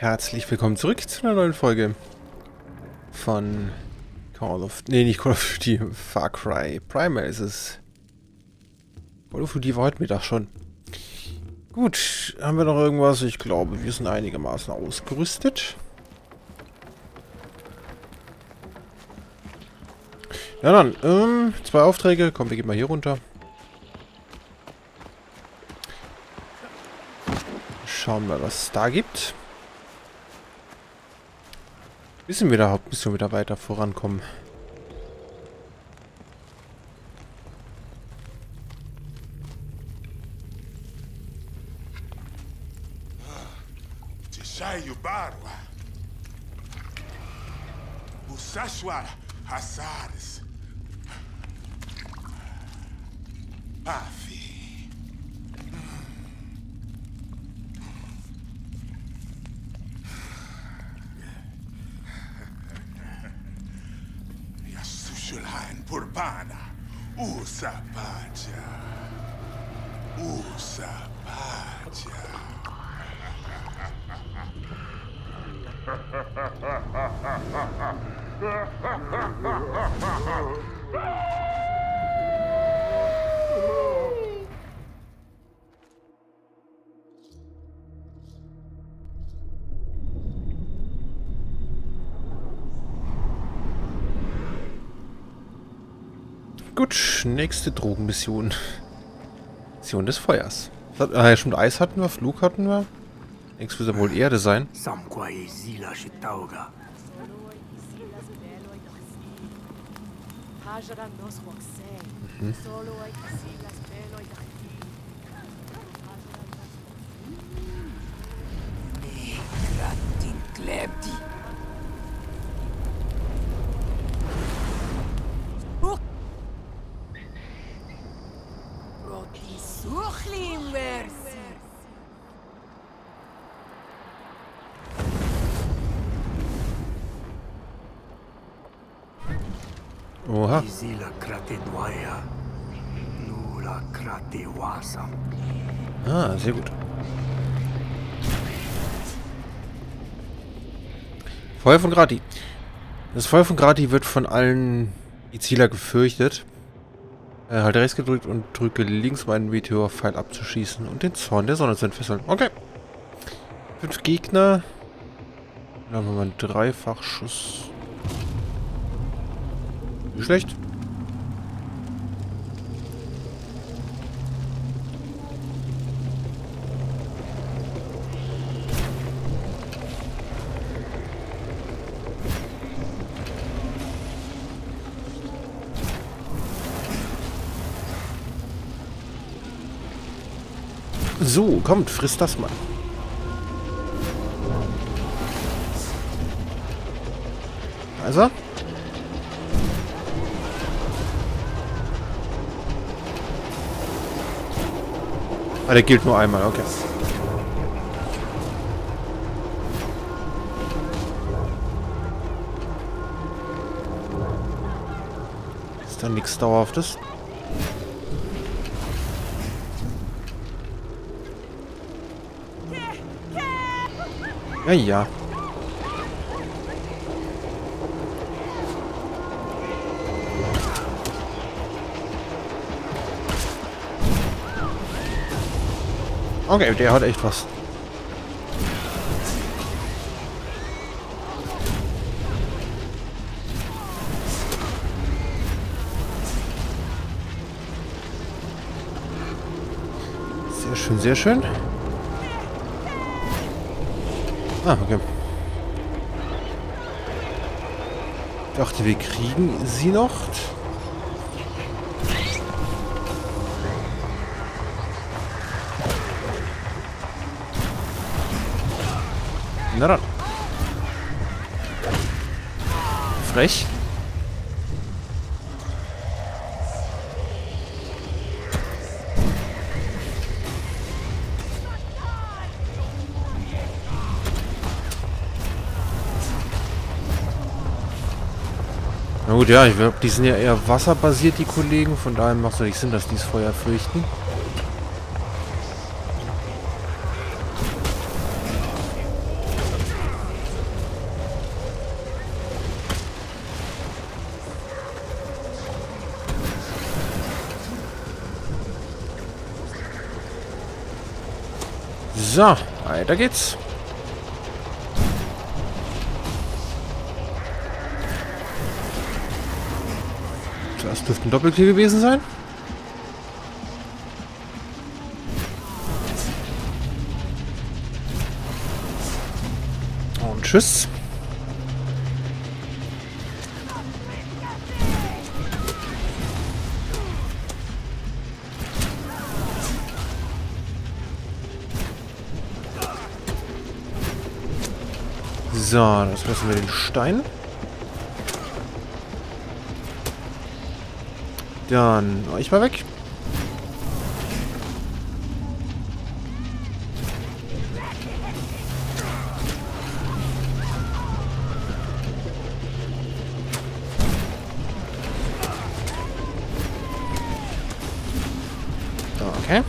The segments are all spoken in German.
Herzlich willkommen zurück zu einer neuen Folge von Call of... Nee, nicht Call of Duty, Far Cry Primal ist es. Call of Duty war heute Mittag schon. Gut, haben wir noch irgendwas? Ich glaube, wir sind einigermaßen ausgerüstet. Ja dann, 2 Aufträge. Komm, wir gehen mal hier runter. Schauen wir, was es da gibt. Müssen wir wieder weiter vorankommen. Tishayu Barwa. Usashwara Hasaris. Afi. Yasushulhain Purbana. Usapaja. Usapaja. Gut, nächste Drogenmission. Mission des Feuers. Ja, schon Eis hatten wir, Flug hatten wir. Nächstes wird ja wohl Erde sein. Oha. Ah, sehr gut. Feuer von Grati. Das Feuer von Grati wird von allen Izila gefürchtet. Halte rechts gedrückt und drücke links, um einen Meteorpfeil abzuschießen und den Zorn der Sonne zu entfesseln. Okay. 5 Gegner. Dann haben wir mal einen Dreifachschuss. Nicht schlecht. So, kommt, frisst das mal. Also. Ah, der gilt nur einmal, okay. Ist da nichts Dauerhaftes? Ja, ja. Okay, der hat echt was. Sehr schön, sehr schön. Ah, okay. Ich dachte, wir kriegen sie noch. Na dann. Frech. Na gut, ja, ich glaube, die sind ja eher wasserbasiert, die Kollegen. Von daher macht es nicht Sinn, dass die das Feuer fürchten. So, weiter geht's. Das dürfte ein Doppelkill gewesen sein. Und tschüss. So, das lassen wir den Stein. Dann ich mal weg. Okay.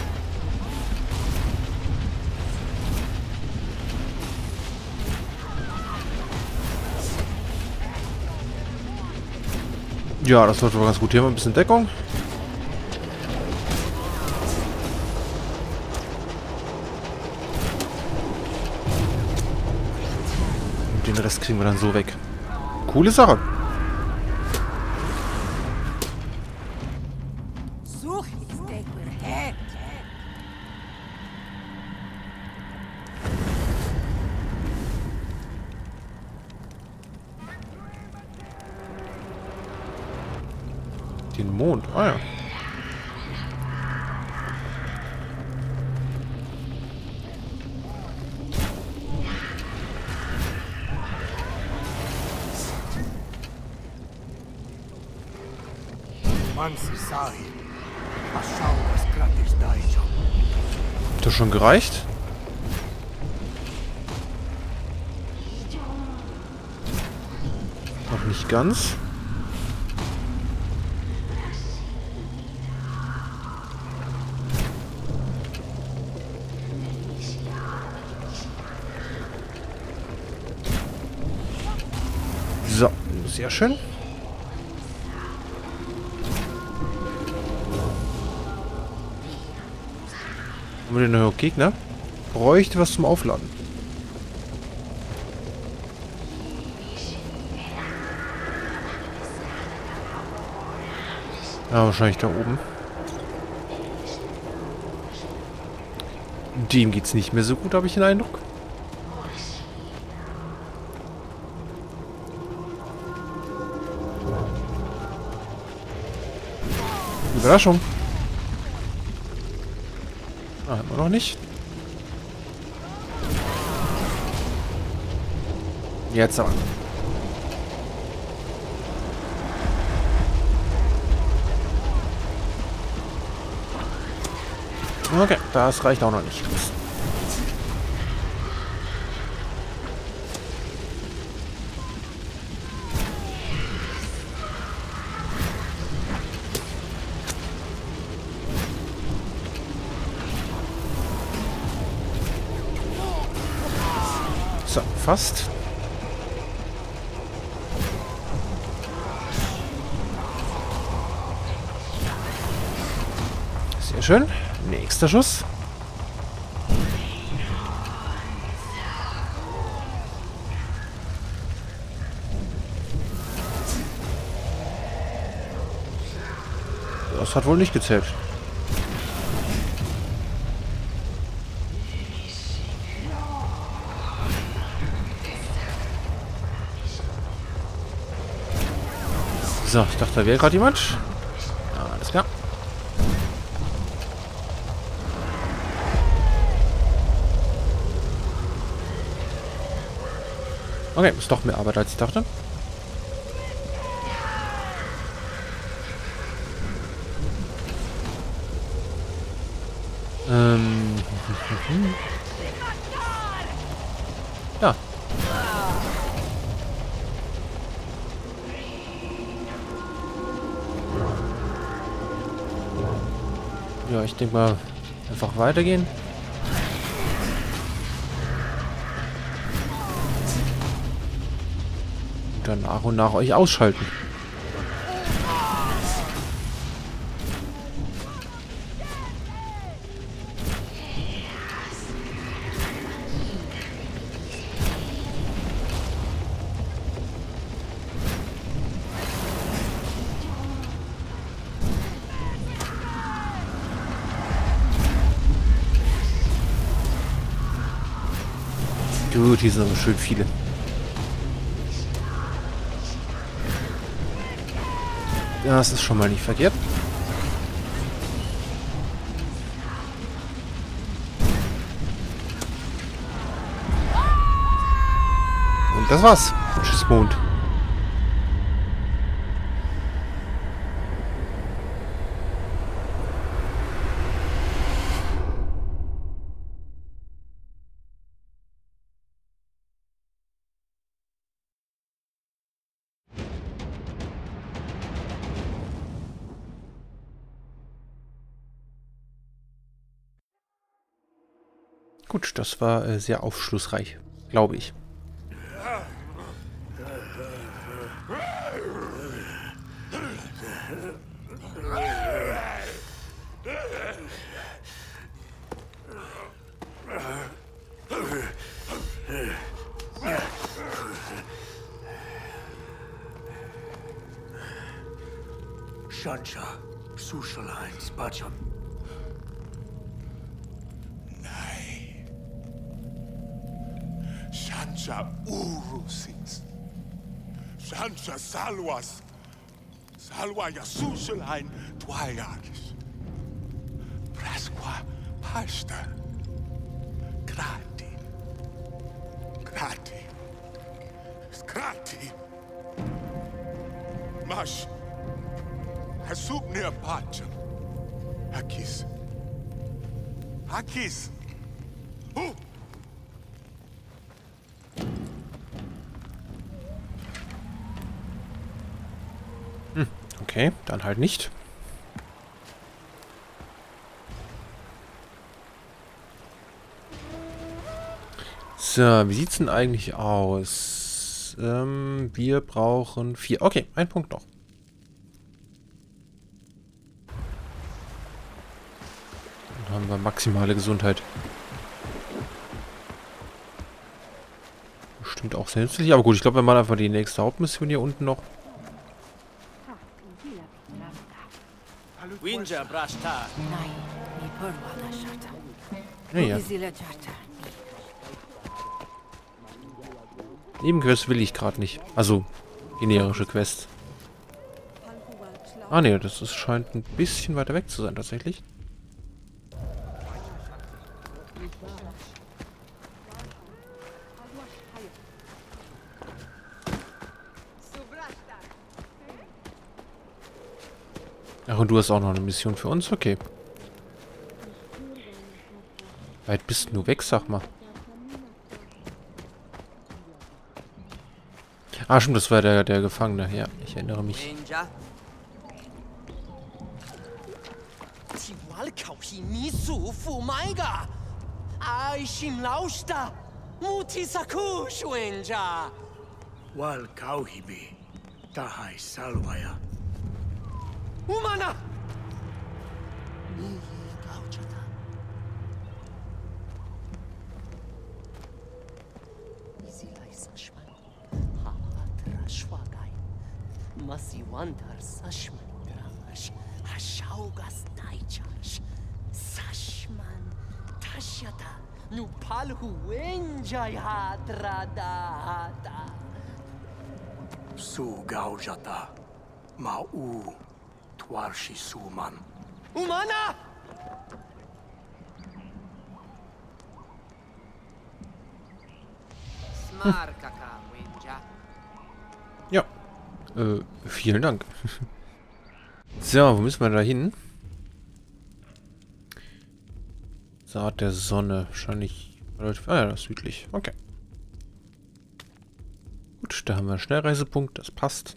Ja, das läuft aber ganz gut. Hier haben wir ein bisschen Deckung. Und den Rest kriegen wir dann so weg. Coole Sache. Den Mond. Ah ja. Hat das schon gereicht? Noch nicht ganz. So, sehr schön. Haben wir den neuen Gegner? Bräuchte was zum Aufladen. Ja, wahrscheinlich da oben. Dem geht's nicht mehr so gut, habe ich den Eindruck. Überraschung. Ah, immer noch nicht. Jetzt aber. Okay, das reicht auch noch nicht. So, fast. Sehr schön. Nächster Schuss. Das hat wohl nicht gezählt. So, ich dachte, da wäre gerade jemand. Ja, alles klar. Okay, ist doch mehr Arbeit, als ich dachte. Ja. Ja, ich denke mal, einfach weitergehen. Und dann nach und nach euch ausschalten. Gut, hier sind aber schön viele. Das ist schon mal nicht verkehrt. Und das war's. Tschüss, Mond. Gut, das war sehr aufschlussreich, glaube ich. Shansha, Sushalain, Spacham. Shansha Urusins. Shansha Salwas. Salwa Yasushalhain Twayakis. Prasqua Hasta. Krati. Krati. Krati. Mash. Hasub near Pacham. Hakis. Hakis. Oh! Okay, dann halt nicht. So, wie sieht's denn eigentlich aus? Wir brauchen 4. Okay, ein Punkt noch. Dann haben wir maximale Gesundheit. Bestimmt auch sehr nützlich. Aber gut, ich glaube, wir machen einfach die nächste Hauptmission hier unten noch. Winja Brashta. Ja, ja. Nebenquest will ich gerade nicht. Also, generische Quest. Ah ne, das scheint ein bisschen weiter weg zu sein tatsächlich. Ach, und du hast auch noch eine Mission für uns? Okay. Weit bist du weg, sag mal. Ah, stimmt, das war der Gefangene. Ja, ich erinnere mich. Wal Kauhibi, Tahai Salwaya. Umana! Masiwantar Sashman Dramash Hashaugas Daichash Sashman Tashyata Nupalhu Enjay Hadradata Su Gaujata, Ma'u, Twarshi Suman. Umana! Smarkaka Wenja. Ja. Vielen Dank. So, wo müssen wir da hin? Saat der Sonne. Wahrscheinlich relativ... Ah ja, das ist südlich. Okay. Gut, da haben wir einen Schnellreisepunkt. Das passt.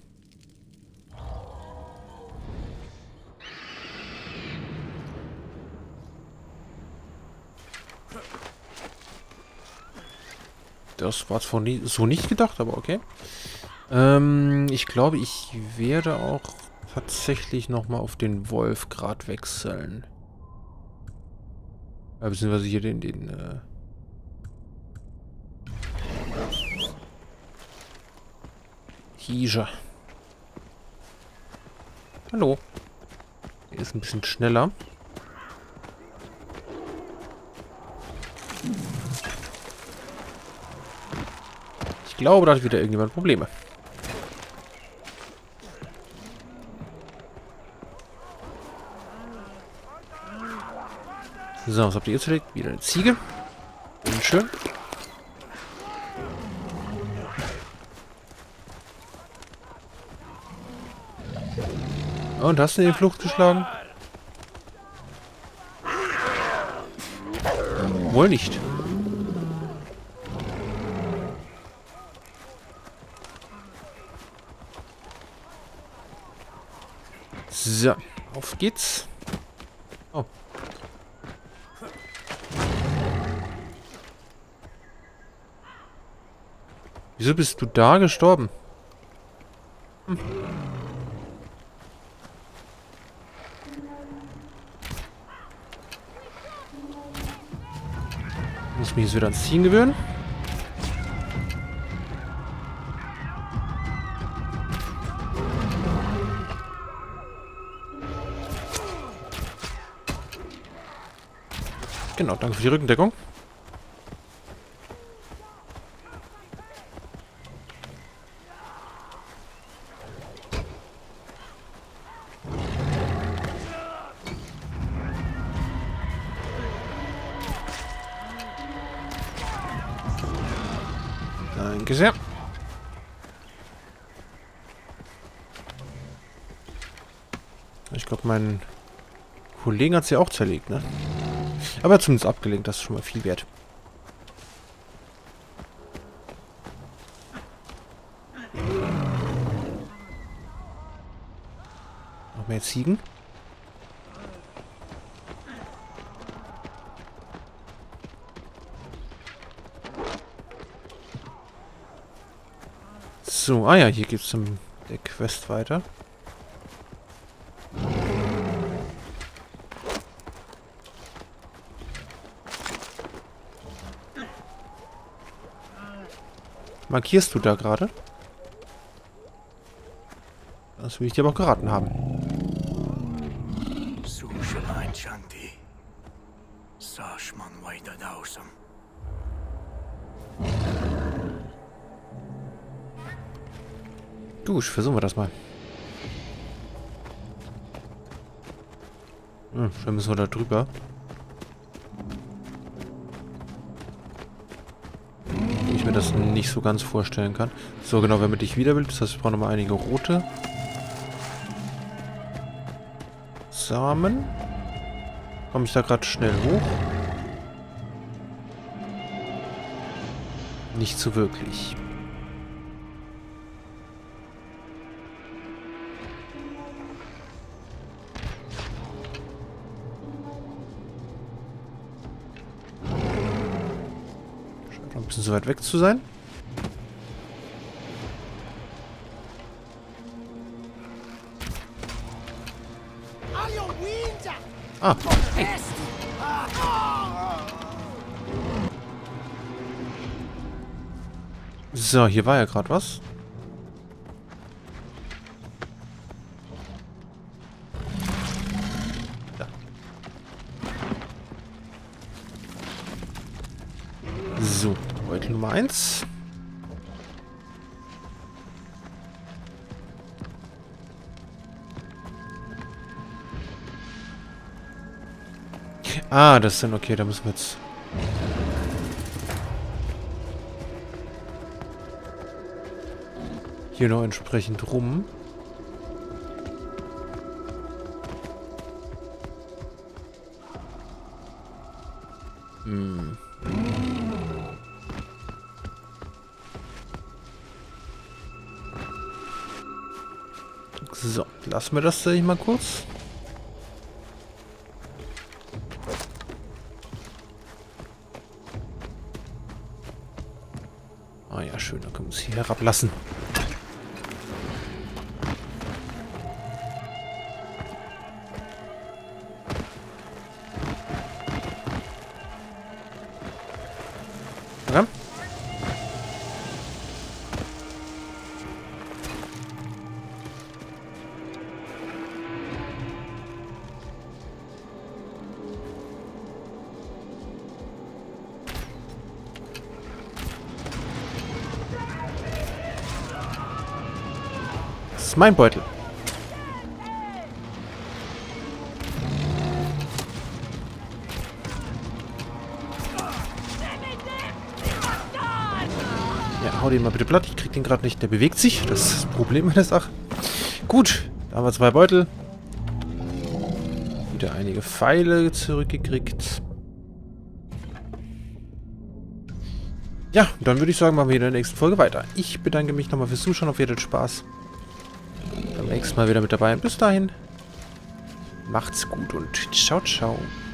Das war zwar so nicht gedacht, aber okay. Ich glaube, ich werde auch tatsächlich nochmal auf den Wolfgrad wechseln. Beziehungsweise hier den Hija. Hallo. Der ist ein bisschen schneller. glaube, da hat wieder irgendjemand Probleme. So, was habt ihr jetzt verlegt? Wieder eine Ziege. Schön. Und hast du den Flucht geschlagen? Wohl nicht. So, auf geht's. Oh. Wieso bist du da gestorben? Hm. Muss mich jetzt wieder ans Ziehen gewöhnen. Genau, danke für die Rückendeckung. Danke sehr. Ich glaube, mein Kollegen hat sie auch zerlegt, ne? Aber zumindest abgelenkt, das ist schon mal viel wert. Noch mehr Ziegen. So, ah ja, hier geht's zum der Quest weiter. Markierst du da gerade? Das will ich dir aber auch geraten haben. Dusch, versuchen wir das mal. Schon müssen wir da drüber. Ich mir das nicht so ganz vorstellen kann. So, genau, wenn man dich wieder will, das heißt, ich brauche nochmal einige rote Samen. Komme ich da gerade schnell hoch? Nicht so wirklich. Scheint noch ein bisschen so weit weg zu sein. Ah, hey. So, hier war ja gerade was. Da. So, Beutel Nummer 1. Ah, das sind okay, da müssen wir jetzt... hier noch entsprechend rum. So, lassen wir das mal kurz. Ah ja, schön, dann können wir es hier herablassen. Ja. ist mein Beutel. Ja, hau den mal bitte platt. Ich krieg den gerade nicht. Der bewegt sich. Das ist das Problem in der Sache. Gut, da haben wir 2 Beutel. Wieder einige Pfeile zurückgekriegt. Ja, dann würde ich sagen, machen wir in der nächsten Folge weiter. Ich bedanke mich nochmal fürs Zuschauen. Auf jeden Fall Spaß. Beim nächsten Mal wieder mit dabei. Bis dahin. Macht's gut und ciao, ciao.